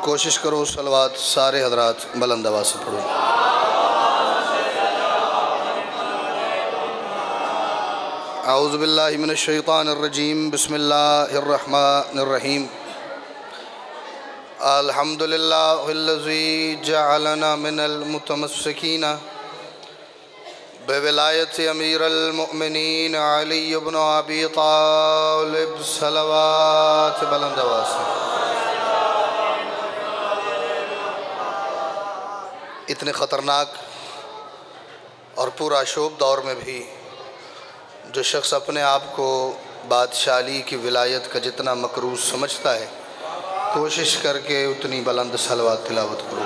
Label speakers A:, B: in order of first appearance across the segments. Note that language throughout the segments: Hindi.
A: कोशिश करो सलवात सारे हजरात बुलंद आवाज़ से पढ़ो। औज़ु बिल्लाहि मिनश शैतानिर रजीम, बिस्मिल्लाहिर रहमानिर रहीम। अल्हम्दुलिल्लाहिल्लज़ी जअलना मिनल मुतमस्सिकीना बिविलायति अमीरुल मुमिनीन अली इब्न अबी तालिब सलवात बुलंद आवाज़ से। इतने ख़तरनाक और पूरा शोभ दौर में भी जो शख्स अपने आप को बादशाही की विलायत का जितना मकरूज़ समझता है, कोशिश करके उतनी बुलंद सलवात तिलावत करो।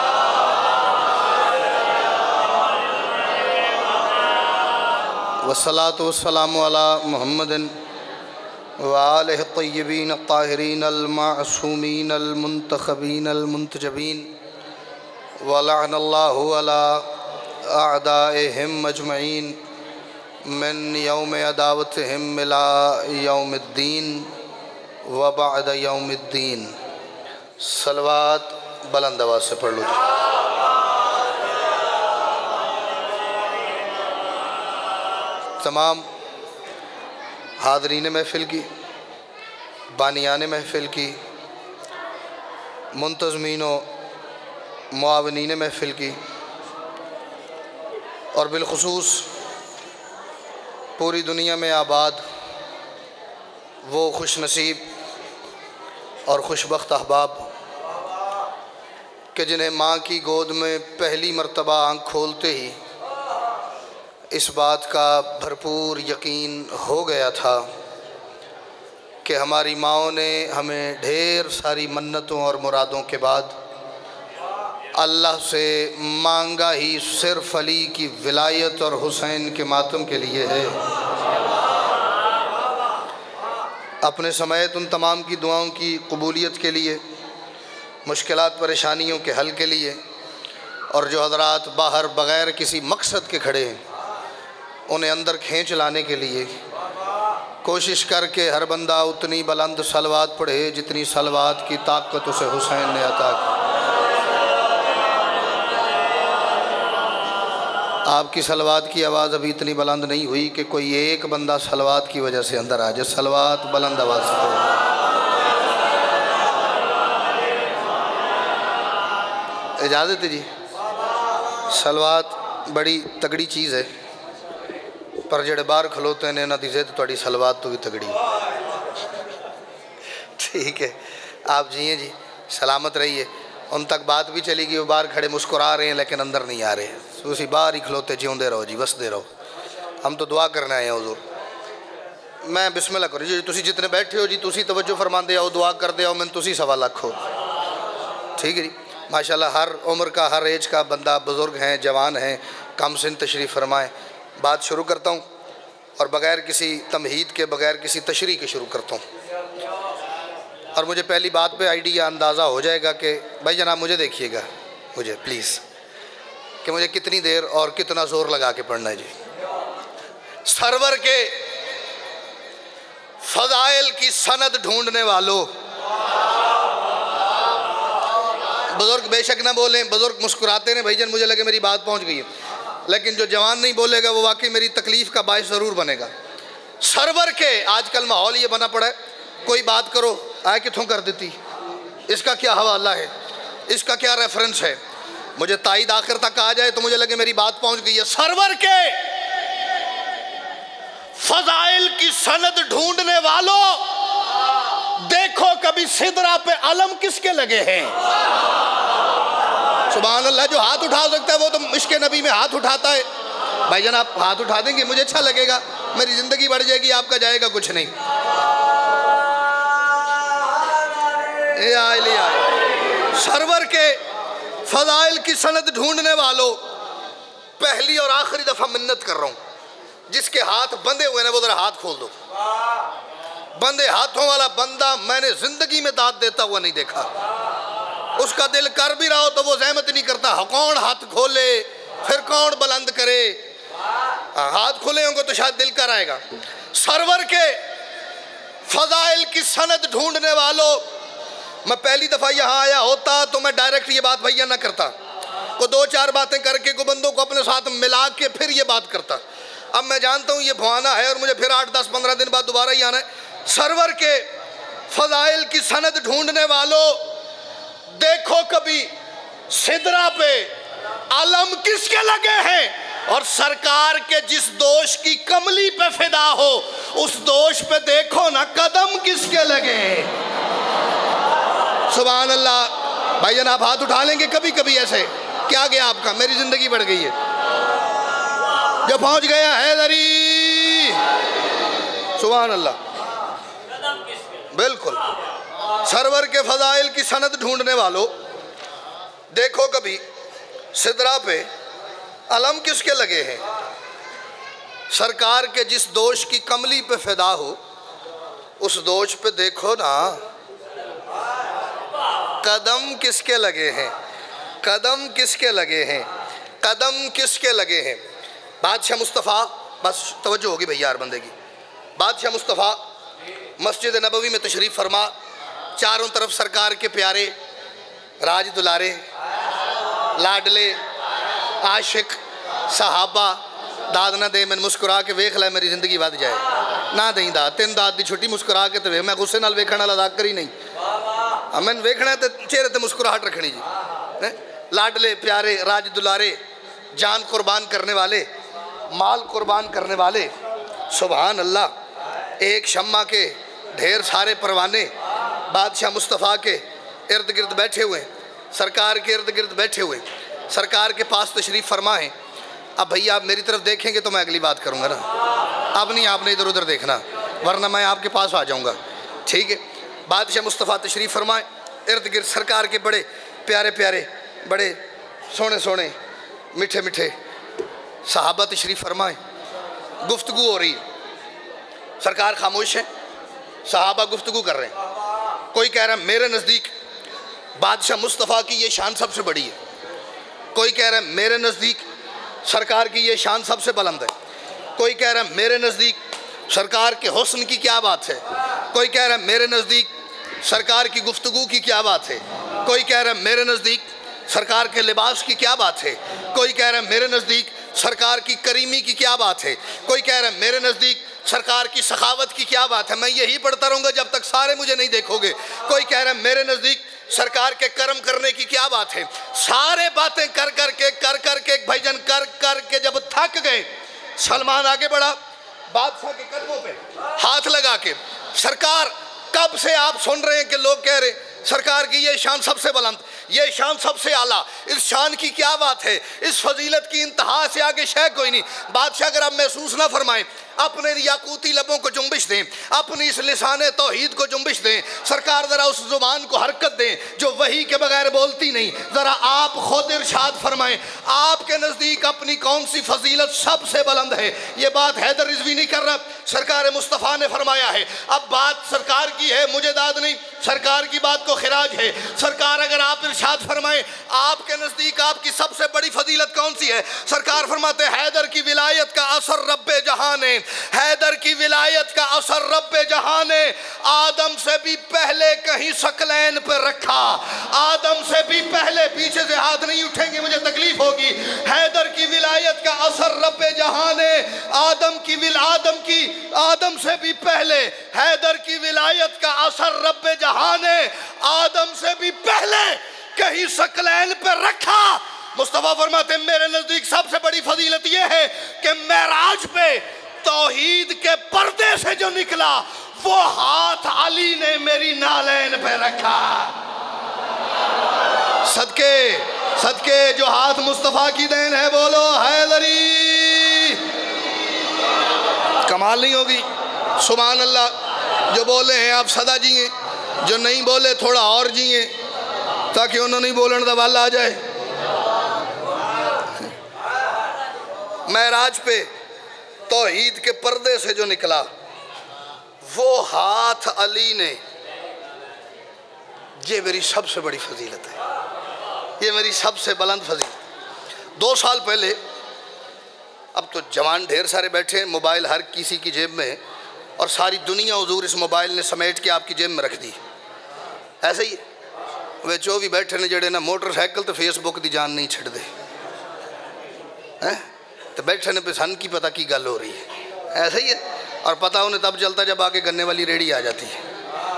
A: वस्सलातु वस्सलामु अला मुहम्मदिन व आलिहि तय्यबीन अत्ताहिरीन अल-मासूमीन अल-मुंतखबीन अल-मुंतजबीन व लअनल्लाहु अला अअदाइहिम अजमईन मिन यौम अदावतिहिम इला यौमिद्दीन व बअद यौमिद्दीन। सलवात बुलंद आवाज़ से पढ़ लो। तमाम हाज़रीन महफ़िल की, बानियान महफ़िल की, मुंतज़मीन व मुआवनीन महफ़िल की और बिलख़ुसूस पूरी दुनिया में आबाद वो खुश नसीब और खुशबख्त अहबाब कि जिन्हें माँ की गोद में पहली मर्तबा आँख खोलते ही इस बात का भरपूर यकीन हो गया था कि हमारी माँओं ने हमें ढेर सारी मन्नतों और मुरादों के बाद अल्लाह से मांगा ही सिर्फ़ अली की विलायत और हुसैन के मातम के लिए है। अपने समेत उन तमाम की दुआओं की कबूलियत के लिए, मुश्किलात परेशानियों के हल के लिए, और जो हज़रात बाहर बग़ैर किसी मकसद के खड़े हैं उन्हें अंदर खींच लाने के लिए कोशिश करके हर बंदा उतनी बुलंद सलवात पढ़े जितनी सलवात की ताकत उसे हुसैन ने अता की। आपकी सलवात की आवाज़ अभी इतनी बुलंद नहीं हुई कि कोई एक बंदा सलवात की वजह से अंदर आ जाए। सलवात बुलंद आवाज़ से पढ़ो। इजाज़त है जी। सलवात बड़ी तगड़ी चीज़ है, पर जेड़े बाहर खलोते ने इन्हां दी जिद तुहाडी सलवात तो भी तगड़ी। ठीक है, आप जिए जी, सलामत रहिए। उन तक बात भी चलेगी, वो बाहर खड़े मुस्कुरा रहे हैं लेकिन अंदर नहीं आ रहे। तुसी बाहर ही खलोते जिਉਂਦੇ रहो जी, बसते रहो। हम तो दुआ करने आए हैं हुजूर। मैं बिस्मिल्लाह करो जी। तुसी जितने बैठे हो जी, तुसी तवज्जो फरमाते आओ, दुआ करते आओ। मैं तुसी सवा लाख हो। ठीक है जी, माशाल्लाह। हर उम्र का, हर एज का बंदा, बुज़ुर्ग हैं, जवान हैं, कम सिन तशरीफ़ फरमाएँ। बात शुरू करता हूँ और बग़ैर किसी तमहीद के, बग़ैर किसी तशरीह के शुरू करता हूँ। और मुझे पहली बात पे आइडिया अंदाज़ा हो जाएगा कि भाई जनाब मुझे देखिएगा, मुझे प्लीज़, कि मुझे कितनी देर और कितना ज़ोर लगा के पढ़ना है जी। सरवर के फ़ज़ाइल की सनद ढूंढने वालों, बुज़ुर्ग बेशक ना बोलें, बुज़ुर्ग मुस्कुराते हैं भाईजान, मुझे लगे मेरी बात पहुँच गई है, लेकिन जो जवान नहीं बोलेगा वो वाकई मेरी तकलीफ़ का बायस ज़रूर बनेगा। सरवर के आजकल माहौल ये बना पड़ा है, कोई बात करो आए कितों कर देती, इसका क्या हवाला है, इसका क्या रेफरेंस है, मुझे ताईद आखिर तक आ जाए तो मुझे लगे मेरी बात पहुंच गई है। सरवर के फजाइल की सनद ढूंढने वालों, देखो कभी सिदरा पे अलम किसके लगे हैं। सुभान अल्लाह। जो हाथ उठा सकता है वो तो इश्क़ नबी में हाथ उठाता है। भाईजान आप हाथ उठा देंगे, मुझे अच्छा लगेगा, मेरी ज़िंदगी बढ़ जाएगी, आपका जाएगा कुछ नहीं। सरवर के फ़ज़ाइल की सनद ढूंढने वालों, पहली और आखिरी दफ़ा मिन्नत कर रहा हूँ, जिसके हाथ बंधे हुए हैं वो ज़रा हाथ खोल दो। बंधे हाथों वाला बंदा मैंने ज़िंदगी में दाद देता हुआ नहीं देखा। उसका दिल कर भी रहा हो तो वो ज़हमत नहीं करता, कौन हाथ खोले फिर कौन बुलंद करे। हाथ खुले होंगे तो शायद दिल कर आएगा। सरवर के फ़ज़ाइल की सनद ढूंढने वालों, मैं पहली दफ़ा यहाँ आया होता तो मैं डायरेक्ट ये बात भैया ना करता, को 2-4 बातें करके को बंदों को अपने साथ मिला के फिर ये बात करता। अब मैं जानता हूँ ये भुआना है और मुझे फिर 8-10-15 दिन बाद दोबारा ही आना है। सरवर के फजाइल की सनद ढूंढने वालों, देखो कभी सिदरा पे अलम किसके लगे हैं, और सरकार के जिस दोष की कमली पे फिदा हो उस दोष पे देखो ना कदम किसके लगे हैं। सुभान अल्लाह। भाईजान आप हाथ उठा लेंगे कभी कभी ऐसे, क्या गया आपका, मेरी जिंदगी बढ़ गई है। जो पहुंच गया हैदरी, सुभान अल्लाह, बिल्कुल। सरवर के फजाइल की सनद ढूंढने वालों, देखो कभी सिदरा पे अलम किसके लगे हैं, सरकार के जिस दोष की कमली पे फिदा हो उस दोष पे देखो ना कदम किसके लगे हैं, कदम किसके लगे हैं, कदम किसके लगे हैं। बादशाह मुस्तफ़ा, बस तवज्जो होगी भैया हर बंदे की। बादशाह मुस्तफ़ा मस्जिद नबवी में तशरीफ़ फरमा, चारों तरफ सरकार के प्यारे, राज दुलारे, लाडले, आशिक, सहाबा। दाद ना दे, मैंने मुस्कुरा के वेख लै मेरी जिंदगी वध जाए, ना दई दाद, 3 दाद की छुट्टी मुस्कुरा के तो वे, मैं गुस्से नाल वेखण वाला अदा करी नहीं, मैंने वेखना तो चेहरे ते मुस्कुराहट रखनी जी। लाडले प्यारे, राज दुलारे, जान कुर्बान करने वाले, माल कुर्बान करने वाले, सुभान अल्लाह। एक शम्मा के ढेर सारे परवाने बादशाह मुस्तफ़ा के इर्द गिर्द बैठे हुए, सरकार के इर्द गिर्द बैठे हुए, सरकार के पास तशरीफ़ फरमा है। अब भैया आप मेरी तरफ देखेंगे तो मैं अगली बात करूँगा ना, अब नहीं आपने इधर उधर देखना, वरना मैं आपके पास आ जाऊँगा, ठीक है। बादशाह मुस्तफ़ा तशरीफ़ फरमाए, इर्द गिर्द सरकार के बड़े प्यारे प्यारे, बड़े सोने सोने, मीठे मीठे सहाबा तशरीफ़ फरमाए। गुफ्तगू हो रही है, सरकार खामोश है, सहाबा गुफ्तगू कर रहे हैं। कोई कह रहा है मेरे नज़दीक बादशाह मुस्तफ़ा की ये शान सबसे बड़ी है, कोई कह रहा है मेरे नज़दीक सरकार की ये शान सबसे बुलंद है, कोई कह रहा है मेरे नज़दीक सरकार के हुस्न की क्या बात है, कोई कह रहा है मेरे नज़दीक सरकार की गुफ्तगू की क्या बात है, कोई कह रहा है मेरे नज़दीक सरकार के लिबास की क्या बात है, कोई कह रहा है मेरे नज़दीक सरकार की करीमी की क्या बात है, कोई कह रहा है मेरे नज़दीक सरकार की सखावत की क्या बात है। मैं यही पढ़ता रहूँगा जब तक सारे मुझे नहीं देखोगे। कोई कह रहा है मेरे नज़दीक सरकार के कर्म करने की क्या बात है। सारे बातें कर के भाईजान कर के जब थक गए, सलमान आगे बढ़ा, बादशाह के कदमों पे हाथ लगा के, सरकार कब से आप सुन रहे हैं कि लोग कह रहे सरकार की ये शान सबसे बुलंद, ये शान सबसे आला, इस शान की क्या बात है, इस फजीलत की इंतहा से आगे शय कोई नहीं। बादशाह अगर आप महसूस ना फरमाएं, अपने याकूती लबों को जुम्बिश दें, अपनी इस लिसाने तौहीद को जुम्बिश दें, सरकार ज़रा उस ज़ुबान को हरकत दें जो वही के बगैर बोलती नहीं। ज़रा आप खुद इरशाद फरमाएं, आपके नज़दीक अपनी कौन सी फजीलत सबसे बुलंद है। ये बात हैदर रिजवी नहीं कर रहा, सरकार मुस्तफ़ा ने फरमाया है। अब बात सरकार की है, मुझे दाद नहीं, सरकार की बात को खिराज है। सरकार अगर आप इरशाद फरमाएं आपके नज़दीक आपकी सबसे बड़ी फजीलत कौन सी है, सरकार फरमाते हैदर की विलायत का असर रब्बे जहां ने, हैदर की विलायत का असर रब्बे जहां ने आदम से भी पहले कहीं सकलैन पर रखा, आदम से भी पहले, पीछे से हाथ नहीं उठेंगे मुझे तकलीफ होगी। हैदर की विलायत का असर रब्बे जहां ने आदम से भी पहले, हैदर की विलायत का असर रब्बे जहां ने आदम से भी पहले कहीं सकलैन पर रखा। मुस्तफा फरमाते मेरे नजदीक सबसे बड़ी फजीलत यह है कि मेराज पे तौहीद के पर्दे से जो निकला वो हाथ अली ने मेरी नालैन पे रखा। सदके सदके जो हाथ मुस्तफा की देन है, बोलो हैदरी। कमाल नहीं होगी? सुभान अल्लाह। जो बोले हैं आप सदा जिए, जो नहीं बोले थोड़ा और जिए ताकि उन्होंने नहीं बोलने का वाला आ जाए। महराज पे तौहीद के पर्दे से जो निकला वो हाथ अली ने, ये मेरी सबसे बड़ी फजीलत है, ये मेरी सबसे बुलंद फजीलत। 2 साल पहले, अब तो जवान ढेर सारे बैठे हैं, मोबाइल हर किसी की जेब में है और सारी दुनिया हुजूर इस मोबाइल ने समेट के आपकी जेब में रख दी। ऐसे ही विच वो भी बैठे ने जेडे ना मोटरसाइकिल तो फेसबुक की जान नहीं छड्डदे हैं, तो बैठे ने पे सन की पता की गल हो रही है। ऐसा ही है, और पता उन्हें तब चलता जब आगे गन्ने वाली रेडी आ जाती है।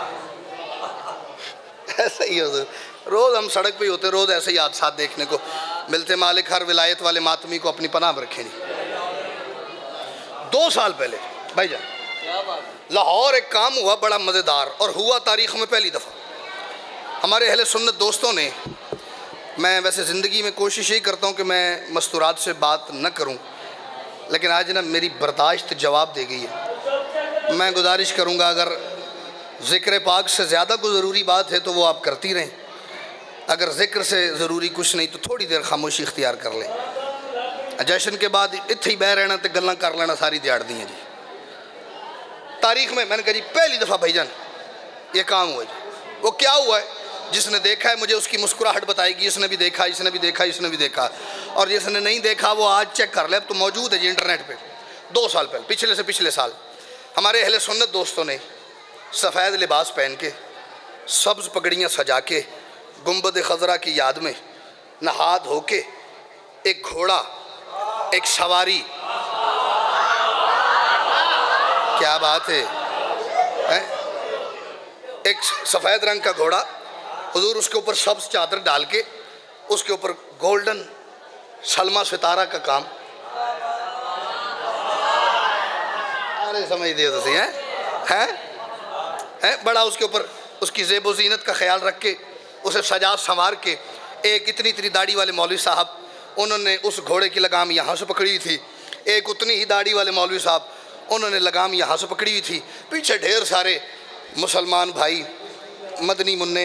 A: ऐसा ही है, रोज़ हम सड़क पे ही होते, रोज़ ऐसे ही हादसा देखने को मिलते। मालिक हर विलायत वाले मातमी को अपनी पनाह में रखे। नहीं 2 साल पहले भाईजान लाहौर एक काम हुआ बड़ा मज़ेदार, और हुआ तारीख़ में पहली दफ़ा। हमारे अहले सुन्नत दोस्तों ने, मैं वैसे ज़िंदगी में कोशिश यही करता हूँ कि मैं मस्तूरात से बात न करूँ, लेकिन आज ना मेरी बर्दाश्त जवाब दे गई है। मैं गुजारिश करूँगा अगर ज़िक्र पाक से ज़्यादा कोई ज़रूरी बात है तो वो आप करती रहें, अगर ज़िक्र से ज़रूरी कुछ नहीं तो थोड़ी देर खामोशी इख्तियार कर लें। जश्न के बाद इत्थे ही बह रहना तो गल्लां कर लेना सारी दिहाड़ दी हैं जी। तारीख़ में मैंने कहा जी पहली दफ़ा भाईजान ये काम हुआ जी। वो क्या हुआ है, जिसने देखा है मुझे उसकी मुस्कुराहट बताएगी, इसने भी देखा, इसने भी देखा, इसने भी देखा, और जिसने नहीं देखा वो आज चेक कर ले, अब तो मौजूद है जी इंटरनेट पे। 2 साल पहले, पिछले से पिछले साल हमारे अहले सुन्नत दोस्तों ने सफ़ेद लिबास पहन के, सब्ज़ पगड़ियाँ सजा के, गुंबद खज़रा की याद में नहा धो के, एक घोड़ा, एक सवारी, क्या बात है, एक सफ़ेद रंग का घोड़ा, हुजूर उसके ऊपर सब्ज़ चादर डाल के, उसके ऊपर गोल्डन सलमा सितारा का काम, अरे समझ दिए तो सही हैं, बड़ा उसके ऊपर उसकी ज़ेबो ज़ीनत का ख्याल रख के, उसे सजा संवार के। एक इतनी इतनी दाढ़ी वाले मौलवी साहब, उन्होंने उस घोड़े की लगाम यहाँ से पकड़ी हुई थी। एक उतनी ही दाढ़ी वाले मौलवी साहब, उन्होंने लगाम यहाँ से पकड़ी हुई थी। पीछे ढेर सारे मुसलमान भाई, मदनी मुन्ने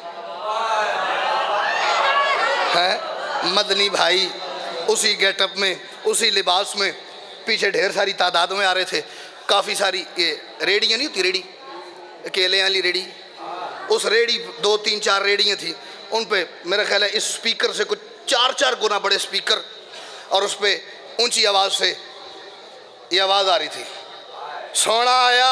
A: हैं, मदनी भाई उसी गेटअप में, उसी लिबास में, पीछे ढेर सारी तादाद में आ रहे थे। काफ़ी सारी ये रेडियाँ नहीं होती, रेडी केले वाली रेडी, उस रेडी 2, 3, 4 रेडियाँ थी, उन पे मेरा ख्याल है इस स्पीकर से कुछ 4 गुना बड़े स्पीकर, और उस पर ऊंची आवाज़ से ये आवाज़ आ रही थी, सोना आया।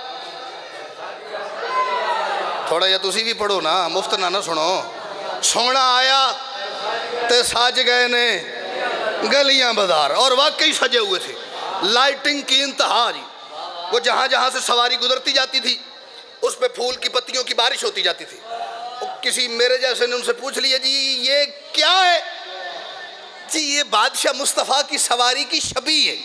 A: थोड़ा या तुसी भी पढ़ो ना, मुफ्त ना सुनो। सोना आया ते सज गए ने गलियां बाजार, और वाकई सजे हुए थे, लाइटिंग की इंतहा जी। वो जहाँ जहाँ से सवारी गुजरती जाती थी उस पे फूल की पत्तियों की बारिश होती जाती थी। किसी मेरे जैसे ने उनसे पूछ लिया जी ये क्या है, जी ये बादशाह मुस्तफ़ा की सवारी की शबी है।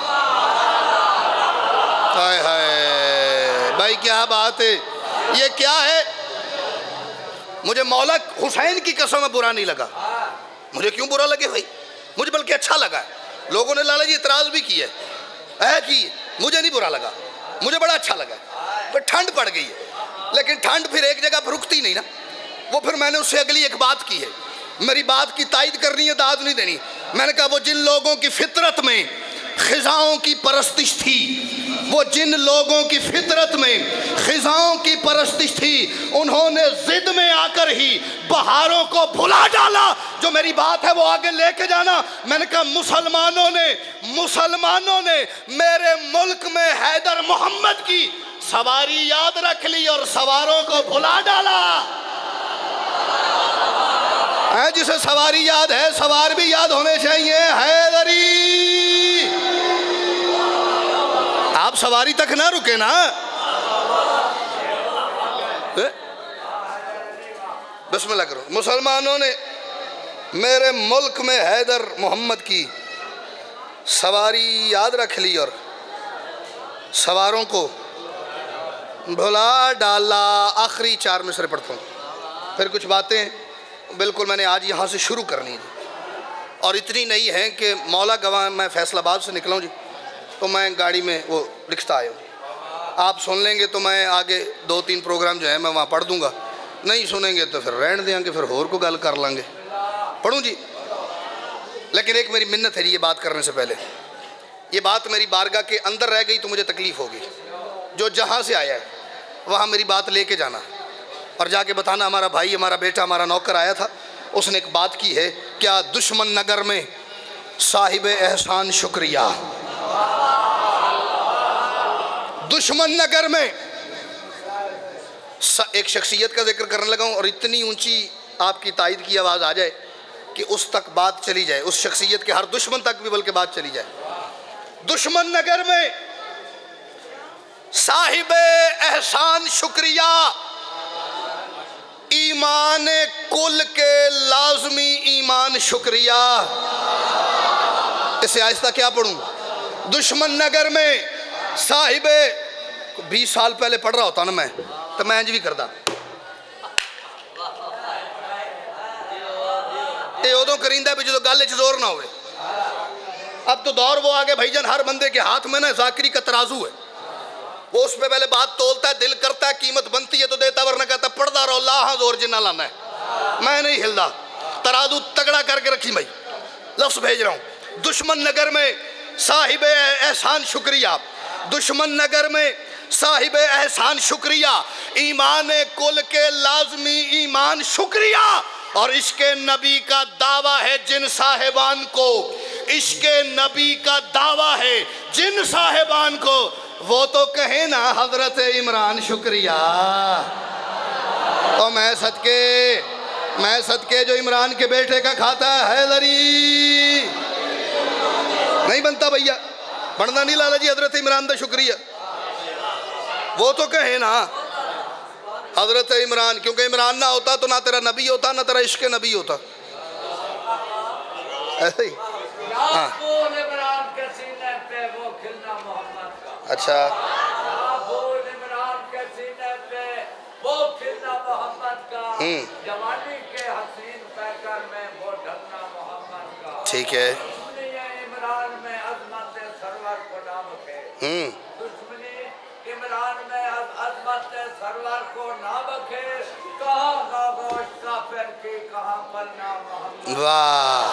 A: हाय हाय भाई क्या बात है, ये क्या है। मुझे मौला हुसैन की कसम में बुरा नहीं लगा। मुझे क्यों बुरा लगे भाई, मुझे बल्कि अच्छा लगा है। लोगों ने लाला जी इतराज़ भी किया है कि मुझे नहीं बुरा लगा, मुझे बड़ा अच्छा लगा। पर ठंड पड़ गई है, लेकिन ठंड फिर एक जगह पर रुकती नहीं ना। वो फिर मैंने उससे अगली एक बात की है, मेरी बात की तायद करनी है, दाद नहीं देनी। मैंने कहा वो जिन लोगों की फितरत में खिजाओं की परस्तिश थी, वो जिन लोगों की फितरत में खिजाओं की परस्तिश थी, उन्होंने जिद में आकर ही बहारों को भुला डाला। जो मेरी बात है वो आगे लेके जाना। मैंने कहा मुसलमानों ने मेरे मुल्क में हैदर मोहम्मद की सवारी याद रख ली और सवारों को भुला डाला। जिसे सवारी याद है सवार भी याद होने चाहिए। हैदरी, आप सवारी तक ना रुके ना। बिस्मिल्लाह करो। मुसलमानों ने मेरे मुल्क में हैदर मोहम्मद की सवारी याद रख ली और सवारों को भुला डाला। आखिरी 4 मिसरे पढ़ता हूँ, फिर कुछ बातें बिल्कुल मैंने आज यहाँ से शुरू करनी है, और इतनी नहीं है कि मौला गवाह मैं फैसलाबाद से निकला हूँ जी, तो मैं गाड़ी में वो लिखता आया हूँ। आप सुन लेंगे तो मैं आगे 2-3 प्रोग्राम जो है मैं वहाँ पढ़ दूँगा, नहीं सुनेंगे तो फिर रहने देंगे, फिर होर को गल कर लेंगे। पढ़ूँ जी, लेकिन एक मेरी मिन्नत है जी, ये बात करने से पहले, ये बात मेरी बारगाह के अंदर रह गई तो मुझे तकलीफ़ होगी। जो जहाँ से आया है वहाँ मेरी बात लेके जाना और जाके बताना हमारा भाई, हमारा बेटा, हमारा नौकर आया था, उसने एक बात की है। क्या दुश्मन नगर में साहिब एहसान शुक्रिया, दुश्मन नगर में एक शख्सियत का जिक्र करने लगा हूँ और इतनी ऊंची आपकी तायद की आवाज़ आ जाए कि उस तक बात चली जाए, उस शख्सियत के हर दुश्मन तक भी बल्कि बात चली जाए। दुश्मन नगर में साहिबे एहसान शुक्रिया, ईमान कुल के लाजमी ईमान शुक्रिया। इसे आहिस्ता क्या पढ़ूं? दुश्मन नगर में साहिबे, 20 साल पहले पढ़ रहा होता ना मैं, तो मैं इंज भी करता। ये उदों करींदा भी जो गल च जोर ना हो। अब तो दौर वो आगे भाईजान, हर बंदे के हाथ में ना जाकिरी का तराजू है, वो उस पे पहले बात तोलता है, दिल करता है, कीमत बनती है तो देता, वरना कहता पढ़दा रहो, लाहा जोर जिन्ना लाना है, मैं नहीं हिलदा। तराजू तगड़ा करके रखी भाई, लफ्ज़ भेज रहा हूँ। दुश्मन नगर में साहिब एहसान शुक्रिया, दुश्मन नगर में साहिब एहसान शुक्रिया, ईमान कुल के लाजमी ईमान शुक्रिया। और इश्के नबी का दावा है जिन साहिबान को, इश्के नबी का दावा है जिन साहिबान को, वो तो कहे ना हजरत इमरान शुक्रिया। और मैं सदके जो इमरान के बेटे का खाता है हैदरी नहीं बनता भैया, बनना नहीं लाला जी हजरत इमरान का शुक्रिया। वो तो कहे ना हजरत इमरान, क्योंकि इमरान ना होता तो ना तेरा नबी होता ना तेरा इश्क नबी होता। ऐसे ही हाँ। अच्छा ठीक है। वाह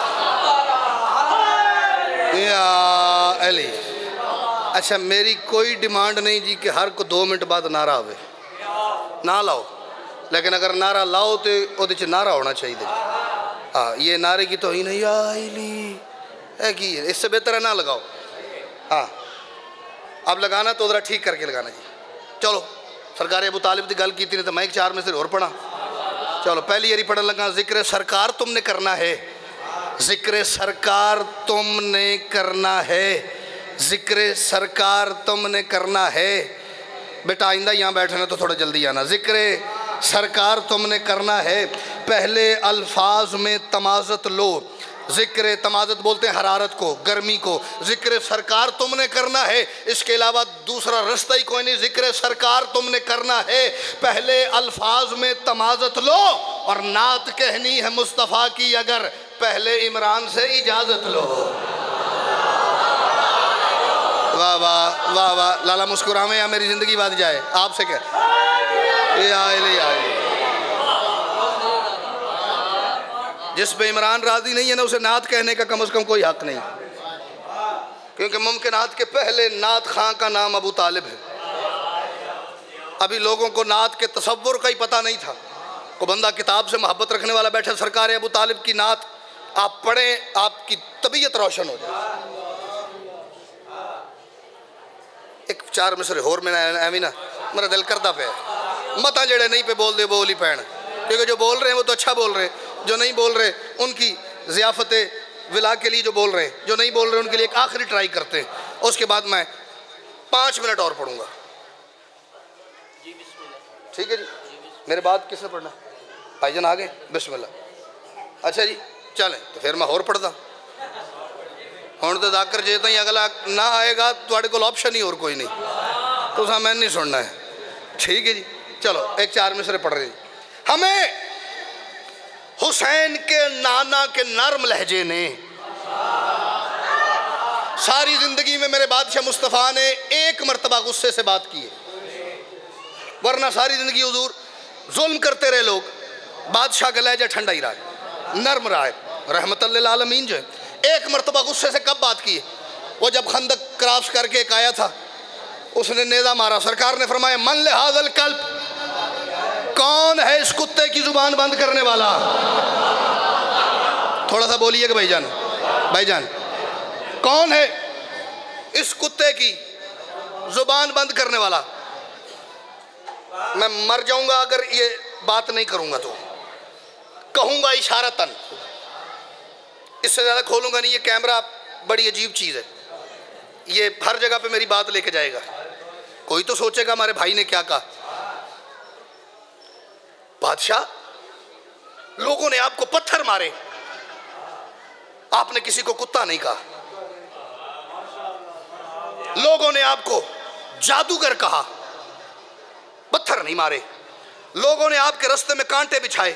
A: या अली। अच्छा मेरी कोई डिमांड नहीं जी कि हर को 2 मिनट बाद नारा आवे, ना लाओ, लेकिन अगर नारा लाओ तो वो नारा होना चाहिए। हाँ ये नारे की तो ही नहीं आईली है कि इससे बेहतर है ना लगाओ। हाँ अब लगाना तो ज़रा ठीक करके लगाना जी। चलो सरकार अबू तालिब की गल की थी तो मैं 4 में से और पढ़ा। चलो पहली यारी पढ़न लगा, जिक्र सरकार तुमने करना है, जिक्र सरकार तुमने करना है, जिक्र सरकार तुमने करना है। बेटा आइंदा यहाँ बैठना तो थोड़ा जल्दी आना। जिक्र सरकार तुमने करना है, पहले अल्फाज में तमाज़त लो, जिक्र तमाज़त बोलते हैं हरारत को, गर्मी को, जिक्र सरकार तुमने करना है, इसके अलावा दूसरा रास्ता ही कोई नहीं। जिक्र सरकार तुमने करना है, पहले अल्फाज में तमाज़त लो, और नात कहनी है मुस्तफ़ा की अगर पहले इमरान से इजाज़त लो। वाह वाह वाह वाह, लाला मुस्कुरावे या मेरी ज़िंदगी बच जाए। आपसे क्या ये आए जिस पे इमरान राजी नहीं है ना, उसे नात कहने का कम से कम कोई हक नहीं, क्योंकि मुमकिनात के पहले नात खां का नाम अबू तालिब है। अभी लोगों को नात के तसव्वुर का ही पता नहीं था। को बंदा किताब से मोहब्बत रखने वाला बैठा, सरकार अबू तालिब की नात आप पढ़ें, आपकी तबीयत रोशन हो जाए। एक 4 मिसरे होर में एवं ना मेरा दिल करता पे मत जड़े नहीं पे बोल दे बोल ही पैन, क्योंकि जो बोल रहे हैं वो तो अच्छा बोल रहे हैं, जो नहीं बोल रहे उनकी ज़ियाफ़त विला के लिए जो बोल रहे हैं, जो नहीं बोल रहे उनके लिए एक आखिरी ट्राई करते हैं। उसके बाद मैं 5 मिनट और पढ़ूंगा। ठीक है जी, मेरे बाद किसने पढ़ना? भाईजान आ गए, बिस्मिल्लाह। अच्छा जी चलें तो फिर मैं होर पढ़दा। हुण तो जाकर जे ताईं अगला ना आएगा तुहाडे कोल ऑप्शन ही और कोई नहीं, तुसां मैं नहीं सुनना है। ठीक है जी चलो एक 4 मिसरे पढ़ रहे। हमें हुसैन के नाना के नरम लहजे ने, सारी ज़िंदगी में मेरे बादशाह मुस्तफ़ा ने एक मरतबा गुस्से से बात की है, वरना सारी ज़िंदगी हुजूर जुल्म करते रहे लोग। बादशाह का लहजा ठंडा ही रहा है, नरम रहा है, रहमतल लिल आलमीन जो है। एक मरतबा गुस्से से कब बात की है? वो जब खंदक क्रॉस करके एक आया था, उसने नेज़ा मारा, सरकार ने फरमाया मन लिहाज़ल कल्ब, कौन है इस कुत्ते की जुबान बंद करने वाला? थोड़ा सा बोलिएगा भाईजान, भाईजान कौन है इस कुत्ते की जुबान बंद करने वाला? मैं मर जाऊंगा अगर ये बात नहीं करूंगा तो। कहूंगा इशारतन, इससे ज़्यादा खोलूंगा नहीं। ये कैमरा बड़ी अजीब चीज़ है, ये हर जगह पे मेरी बात लेके जाएगा। कोई तो सोचेगा हमारे भाई ने क्या कहा। बादशाह, लोगों ने आपको पत्थर मारे, आपने किसी को कुत्ता नहीं कहा। लोगों ने आपको जादूगर कहा, पत्थर नहीं मारे। लोगों ने आपके रास्ते में कांटे बिछाए,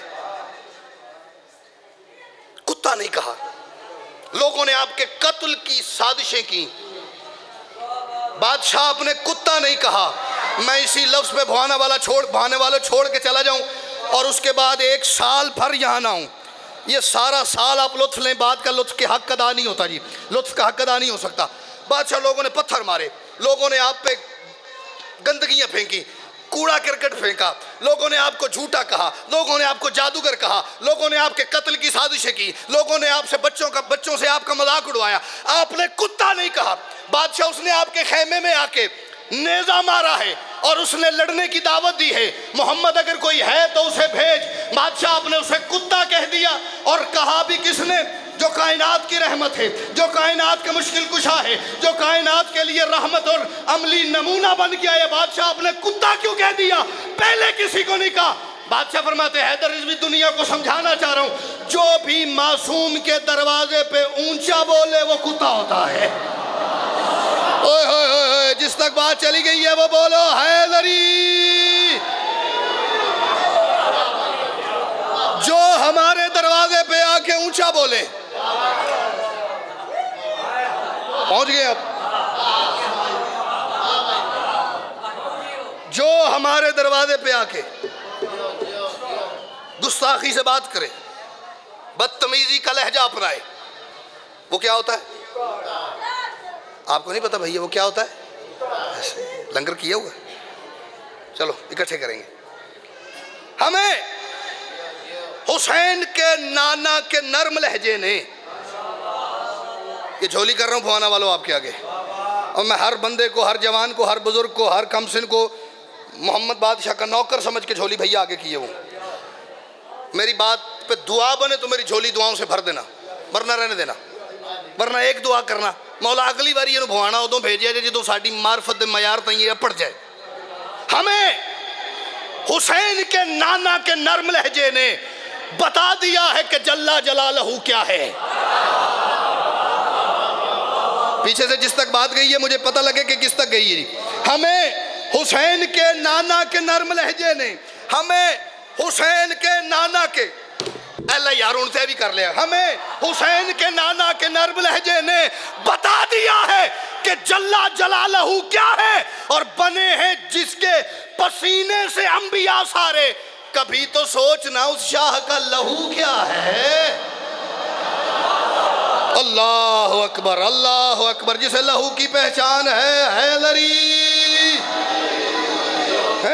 A: कुत्ता नहीं कहा। लोगों ने आपके कत्ल की साजिशें की, बादशाह आपने कुत्ता नहीं कहा। मैं इसी लफ्ज पे भाने वाला छोड़ के चला जाऊं और उसके बाद 1 साल भर यहां ना आऊं। ये सारा साल आप लुत्फ लें, बात का लुत्फ के हक अदा नहीं होता जी, लुत्फ का हक अदा नहीं हो सकता। बादशाह, लोगों ने पत्थर मारे, लोगों ने आप पे गंदगियां फेंकी, कूड़ा करकट फेंका, लोगों ने आपको झूठा कहा, लोगों ने आपको जादूगर कहा, लोगों ने आपके कत्ल की साजिशें की, लोगों ने आपसे बच्चों से आपका मजाक उड़वाया, आपने कुत्ता नहीं कहा। बादशाह, उसने आपके खेमे में आके नेजा मारा है और उसने लड़ने की दावत दी है, मोहम्मद अगर कोई है तो उसे भेज। बादशाह, आपने उसे कुत्ता कह दिया और कहा भी किसने? जो कायनात की रहमत है, जो कायनात के मुश्किल कुशा है, जो कायनात के लिए रहमत और अमली नमूना बन गया है। बादशाह, आपने कुत्ता क्यों कह दिया? पहले किसी को नहीं कहा। बादशाह फरमाते, हैदर रिजवी दुनिया को समझाना चाह रहा हूं, जो भी मासूम के दरवाजे पे ऊंचा बोले वो कुत्ता होता है। ओए होए होए, जिस तक बात चली गई है वो बोलो हैदरी। जो हमारे दरवाजे पे आके ऊंचा बोले, पहुंच गए अब, जो हमारे दरवाजे पे आके गुस्ताखी से बात करे, बदतमीजी का लहजा अपनाए, वो क्या होता है? आपको नहीं पता भैया वो क्या होता है? ऐसे लंगर किया हुआ, चलो इकट्ठे करेंगे। हमें हुसैन के नाना के नर्म लहजे ने, ये झोली कर रहा हूँ फुआना वालों आपके आगे, और मैं हर बंदे को, हर जवान को, हर बुजुर्ग को, हर कमसिन को मोहम्मद बादशाह का नौकर समझ के झोली भैया आगे किए। वो मेरी बात पे दुआ बने तो मेरी झोली दुआओं से भर देना, वरना रहने देना। वरना एक दुआ करना, मौला अगली बारी ये भुआना उदों भेजिया जे जो साडी मार्फत दे मयार तई अपड़ जाए। हमें हुसैन के नाना के नर्म लहजे ने बता दिया है कि जल्ला जलालहू क्या है। पीछे से जिस तक बात गई है मुझे पता लगे कि किस तक गई है। हमें हुसैन के नाना के नर्म लहजे ने, हमें हुसैन के नाना के, अल्लाह यार उनसे भी कर लिया, हमें हुसैन के नाना के नर्म लहजे ने बता दिया है कि जल्ला जलालहू क्या है, और बने हैं जिसके पसीने से अंबिया सारे। कभी तो सोचना उस शाह का लहू क्या है। अल्लाह अकबर, अल्लाह अकबर। जिसे लहू की पहचान है हैदरी है।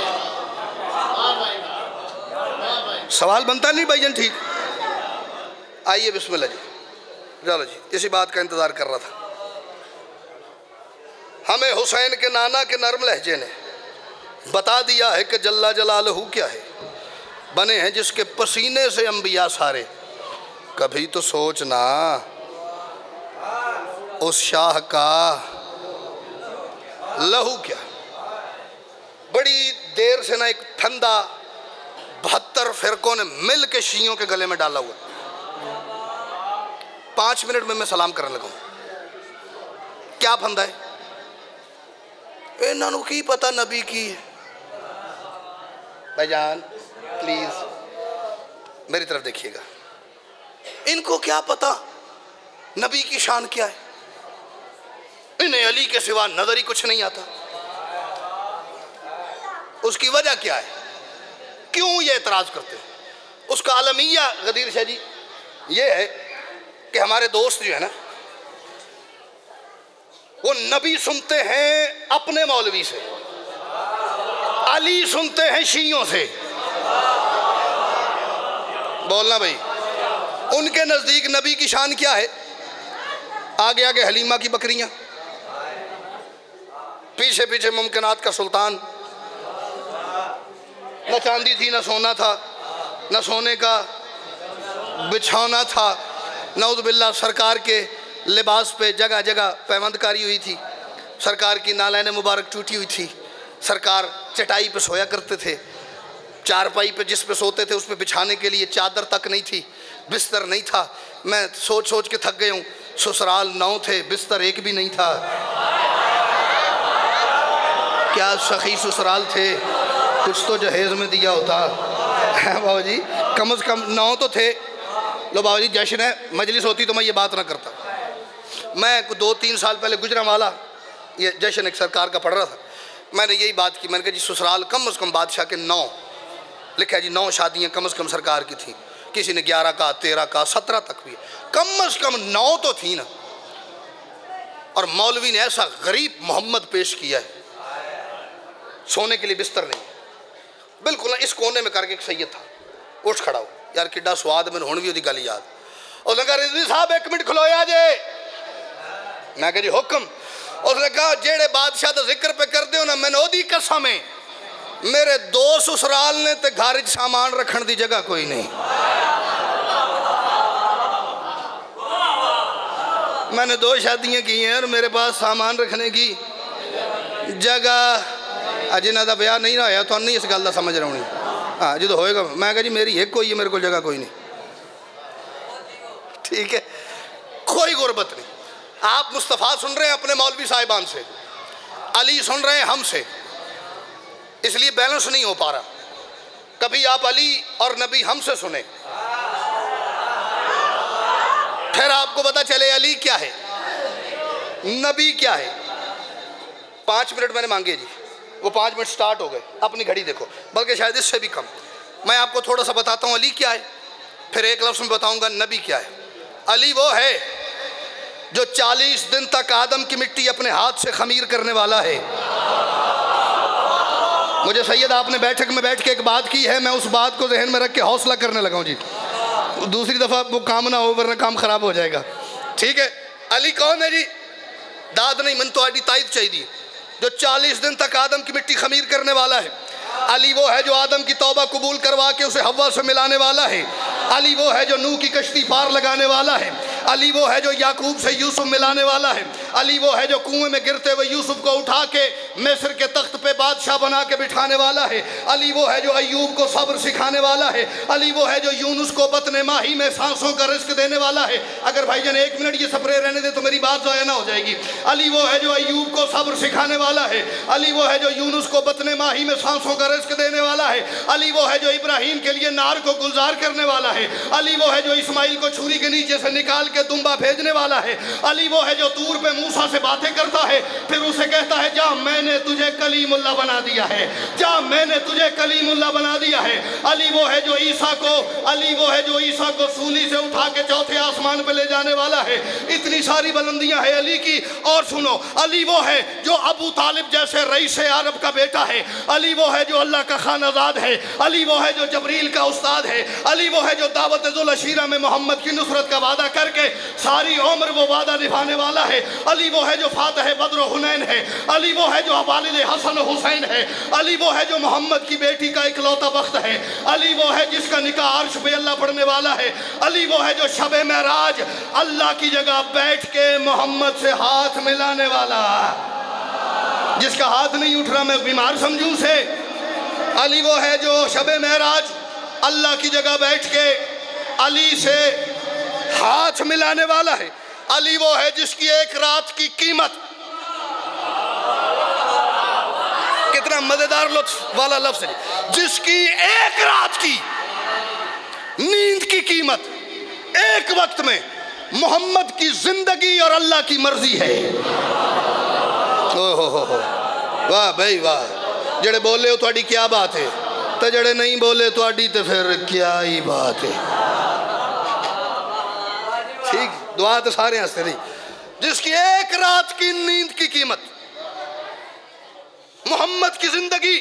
A: सवाल बनता नहीं भाईजान? ठीक, आइए बिस्मिल्लाह जी, चलो जी, इसी बात का इंतजार कर रहा था। हमें हुसैन के नाना के नर्म लहजे ने बता दिया है कि जल्ला जलालहू क्या है, बने हैं जिसके पसीने से अंबिया सारे। कभी तो सोचना उस शाह का लहू क्या। बड़ी देर से ना एक फंदा 72 फिरकों ने मिल के शियों के गले में डाला हुआ। 5 मिनट में मैं सलाम करने लगा। क्या फंदा है? इन्हों की पता नबी की है। भाईजान प्लीज मेरी तरफ देखिएगा, इनको क्या पता नबी की शान क्या है? इन्हें अली के सिवा नजर ही कुछ नहीं आता। उसकी वजह क्या है? क्यों ये एतराज करते हैं? उसका आलमिया गदीर शाह जी ये है कि हमारे दोस्त जो है ना, वो नबी सुनते हैं अपने मौलवी से, अली सुनते हैं शियों से। बोलना भाई, उनके नजदीक नबी की शान क्या है? आगे आगे हलीमा की बकरियां, पीछे पीछे मुमकिनात का सुल्तान, न चांदी थी, न सोना था, न सोने का बिछौना था। नऊज़ुबिल्लाह सरकार के लिबास पे जगह जगह पैबंदकारी हुई थी। सरकार की नालैन मुबारक टूटी हुई थी। सरकार चटाई पे सोया करते थे। चारपाई पे जिस पे सोते थे उस पे बिछाने के लिए चादर तक नहीं थी, बिस्तर नहीं था। मैं सोच सोच के थक गई हूँ। ससुराल 9 थे, बिस्तर एक भी नहीं था। क्या सखी ससुराल थे, कुछ तो जहेज़ में दिया होता है बाबा जी। कम से कम 9 तो थे। लो बाबा जी, जश्न है, मजलिस होती तो मैं ये बात ना करता। मैं 2-3 साल पहले गुजरांवाला ये जश्न एक सरकार का पढ़ रहा था। मैंने यही बात की, मैंने कहा जी ससुराल कम से कम बादशाह के 9 लिखा है जी, 9 शादियाँ कम से कम सरकार की थी। किसी ने 11 का, 13 का, 17 तक भी, कम से कम 9 तो थी ना। और मौलवी ने ऐसा गरीब मोहम्मद पेश किया है, सोने के लिए बिस्तर नहीं, बिल्कुल ना। इस कोने में करके एक सैयद था, उठ खड़ा हो यार, किड्डा स्वाद मैंने हुण भी उसकी गल याद। उसने कहा रिजवी साहब 1 मिनट खलोया जे। मैं कहा जी हुक्म। उसने कहा जेड़े बादशाह का जिक्र पे कर दो ना, मैंने ओदी कसम है, मेरे 2 ससुराल ने ते घर सामान रखने की जगह कोई नहीं। मैंने 2 शादियां की हैं और मेरे पास सामान रखने की जगह। जिन्हों का ब्याह नहीं होया तो नहीं इस गल का समझ रही। हाँ जो होएगा, मैं कहा जी मेरी एक कोई है, मेरे को जगह कोई नहीं। ठीक है, कोई गुरबत नहीं। आप मुस्तफ़ा सुन रहे हैं अपने मौलवी साहिबान से, अली सुन रहे हैं हमसे, इसलिए बैलेंस नहीं हो पा रहा। कभी आप अली और नबी हमसे सुने, फिर आपको पता चले अली क्या है, नबी क्या है। 5 मिनट मैंने मांगे जी, वो 5 मिनट स्टार्ट हो गए। अपनी घड़ी देखो, बल्कि शायद इससे भी कम। मैं आपको थोड़ा सा बताता हूँ अली क्या है, फिर एक लफ्ज़ में बताऊँगा नबी क्या है। अली वो है जो 40 दिन तक आदम की मिट्टी अपने हाथ से खमीर करने वाला है। मुझे सैयद आपने बैठक में बैठ के एक बात की है, मैं उस बात को जहन में रख के हौसला करने लगा हूँ जी। दूसरी दफ़ा वो काम ना हो वरना काम ख़राब हो जाएगा। ठीक है, अली कौन है जी? दाद नहीं, मन तो आड़ी तायद चाहिए। जो 40 दिन तक आदम की मिट्टी खमीर करने वाला है। अली वो है जो आदम की तौबा कबूल करवा के उसे हव्वा से मिलाने वाला है। अली वो है जो नूह की कश्ती पार लगाने वाला है। अली वो है जो याकूब से यूसुफ मिलाने वाला है। अली वो है जो कुएं में गिरते हुए यूसुफ को उठा के मिस्र के तख्त पे बादशाह बना के बिठाने वाला है। अली वो है जो अय्यूब को सब्र सिखाने वाला है। अली वो है जो यूनुस को बतने माही में सांसों का रिस्क देने वाला है। अगर भाईजान 1 मिनट ये स्प्रे रहने दे तो मेरी बात ज़ाया ना हो जाएगी। अली वो है जो अय्यूब को सब्र सिखाने वाला है। अली वो है जो यूनुस को बतने माही में सांसों का रिस्क देने वाला है। अली वो है जो इब्राहीम के लिए नार को गुलजार करने वाला है। अली वो है जो इस्माइल को छुरी के नीचे से निकाल के दुम्बा भेजने वाला है। अली वो है जो तूर पे मूसा से बातें करता है, फिर उसे कहता है जा मैंने तुझे कलीमुल्लाह बना दिया है, जा मैंने तुझे कलीमुल्लाह बना दिया है। अली वो है जो ईसा को सूली से उठा के 4थे आसमान पे ले जाने वाला है। इतनी सारी बुलंदियां हैं अली की। और सुनो, अली वो है जो अबू तालिब जैसे रईस अरब का बेटा है। अली वो है जो अल्लाह का खानाजाद है। अली वो है जो जबरील का उस्ताद है। अली वो है जो दावत जुल अशीरा में मोहम्मद की नुसरत का वादा करके सारी उम्र वो वादा निभाने वाला है। अली वो है जो फातह बद्र हुनैन है। अली वो है जो वालिद हसन हुसैन है। अली वो है जो मोहम्मद की बेटी का इकलौता बख्त है। अली वो है जिसका निकाह अर्श पे अल्लाह पढ़ने वाला है। अली वो है जो शबे मेराज अल्लाह की जगह बैठ के मोहम्मद से हाथ मिलाने वाला, जिसका हाथ नहीं उठ रहा मैं बीमार समझूं से। अली वो है जो शबे मेराज अल्लाह की जगह बैठ के अली से हाथ मिलाने वाला है। अली वो है जिसकी एक रात की कीमत, कितना मजेदार लफ्ज वाला लफ्ज है, जिसकी एक रात की नींद की कीमत एक वक्त में मोहम्मद की जिंदगी और अल्लाह की मर्जी है। हो वाह भाई वाह। जड़े बोले हो थोड़ी क्या बात है, तो जड़े नहीं बोले थोड़ी तो फिर क्या ही बात है। ठीक, दुआ तो सारे हंसते रही। जिसकी एक रात की नींद की कीमत मोहम्मद की जिंदगी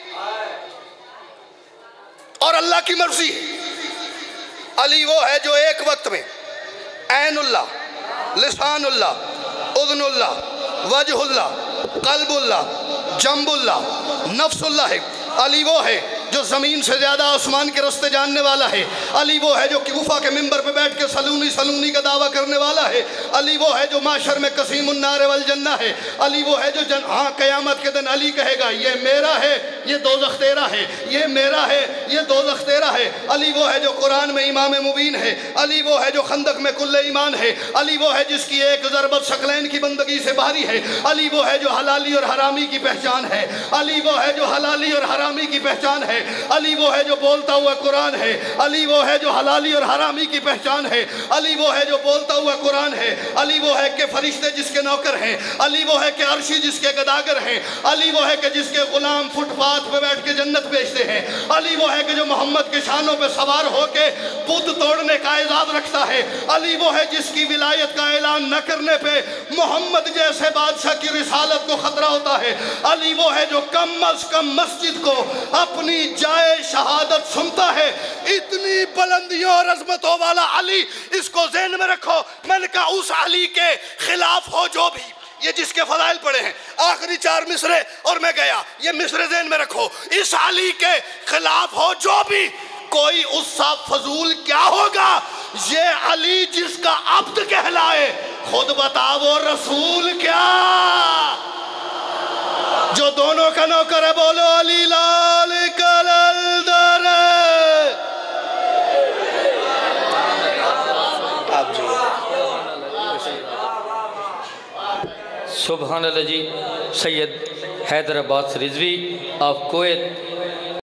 A: और अल्लाह की मर्जी है। अली वो है जो एक वक्त में ऐनुल्लाह, लिसानुल्लाह, उज़्नुल्लाह, वजहुल्लाह, कल्बुल्लाह, जंबुल्लाह, नफ्सुल्लाह है। अली वो है जो ज़मीन से ज़्यादा आसमान के रास्ते जानने वाला है। अली वो है जो कूफा के मिंबर पे बैठ के सलूनी सलूनी का दावा करने वाला है। अली वो है जो माशर में कसीमुन्नार वल जन्ना है। अली वो है जो हाँ क़यामत के दिन अली कहेगा ये मेरा है, ये दोज़ख तेरा है, ये मेरा है, ये दोज़ख तेरा है। अली वो है जो कुरान में इमाम मुबीन है। अली वो है जो खंदक में कुल्ले ईमान है। अली वो है जिसकी एक ज़रबत शकलैन की बंदगी से बारी है। अली वो है जो हलाली और हरामी की पहचान है। अली वो है जो हलाली और हरामी की पहचान है। अली वो है जो बोलता हुआ कुरान है। अली वो है जो हलाली और हरामी की पहचान है। अली वो है जो बोलता हुआ कुरान है। अली वो है कि फरिश्ते जिसके नौकर हैं। अली वो है कि अर्शी जिसके गदागर हैं। अली वो है कि जिसके गुलाम फुटपाथ पे बैठ के जन्नत बेचते हैं। अली वो है कि जो मोहम्मद के शानों पे सवार होके बुत तोड़ने का एजाज रखता है। अली वो है जिसकी विलायत का ऐलान न करने पे मोहम्मद जैसे बादशाह की रिसालत को खतरा होता है। अली वो है जो कम अज कम मस्जिद को अपनी जाए शहादत सुनता है। इतनी बुलंदियों और अजमतों वाला अली, इसको ज़हन में रखो। मैंने कहा उस अली के खिलाफ हो जो भी, ये जिसके फजाइल पड़े हैं आखिरी 4 मिसरे और मैं गया, ये मिसरे ज़हन में रखो। इस अली के खिलाफ हो जो भी, कोई उससा फजूल क्या होगा। ये अली जिसका अब्द कहलाए, खुद बताओ रसूल क्या। जो दोनों का नौकर है बोलो अली लाल कलंदर। आप जी
B: सुभान अल्लाह जी। Syed Hyderabad Rizvi of Kuwait